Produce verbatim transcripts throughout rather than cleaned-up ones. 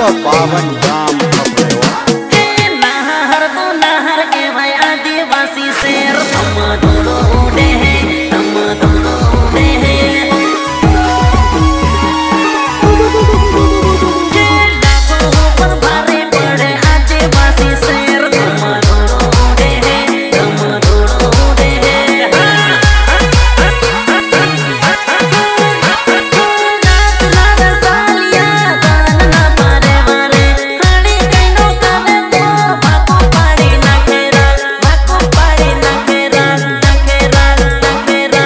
तो पावन जाम नहर तो नहर के भाई आदिवासी शेर हम दोनों उड़े हैं, हम दोनों उड़े हैं। लाखों पर भारी पड़े आदिवासी शेर हम दोनों उड़े हैं, हम दोनों उड़े हैं। नाच नाच सालिया गान ना मारे मारे हड़ी कैनो काले तो भाको पाड़ी ना खेरा, भाको पाड़ी ना खेरा, ना खेरा, ना खेरा।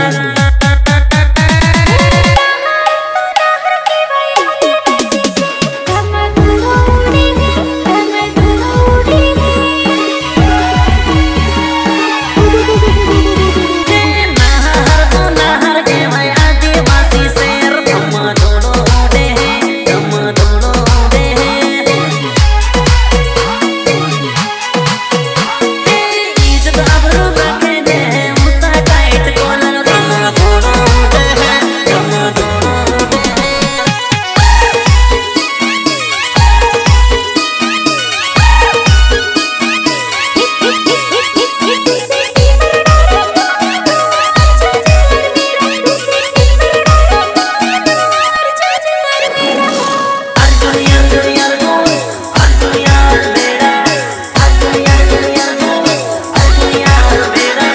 नहर तो नहर के भाई आदिवासी शेर हम दोनों उड़े हैं, हम दोनों उड़े हैं। इज्जत आबरू रखे दे मुस्ता टाइट कॉलर हम दोनों उड़े हैं, हम दोनों उड़े हैं। अर्जुन अर्जुन अर्जुन अर्जुन यार बेड़ा, अर्जुन अर्जुन अर्जुन अर्जुन यार बेड़ा।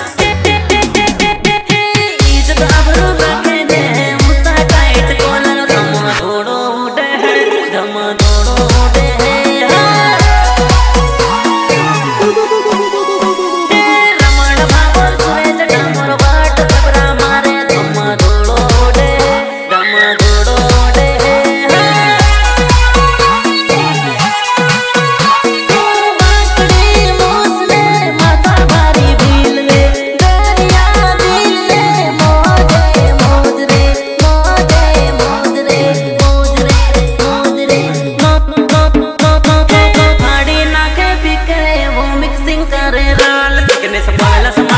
इज्जत आबरू रखे दे मुस्ता टाइट कॉलर हम दोनों उड़े हैं, हम दोनों उड़े हैं। रमण भावर सुरेश डामोर बाट सबरा मारे हम दोनों उड़े हैं, हम दोनों उड़े हैं। बाकड़ी मोसले माथा भारी भील ले दरिया दिल ले मौजे मौज रे, मौजे मौज रे, मौज रे, मौज रे। फाड़ी नाके बिके वो मिक्सिंग करे राल सिकने से पहला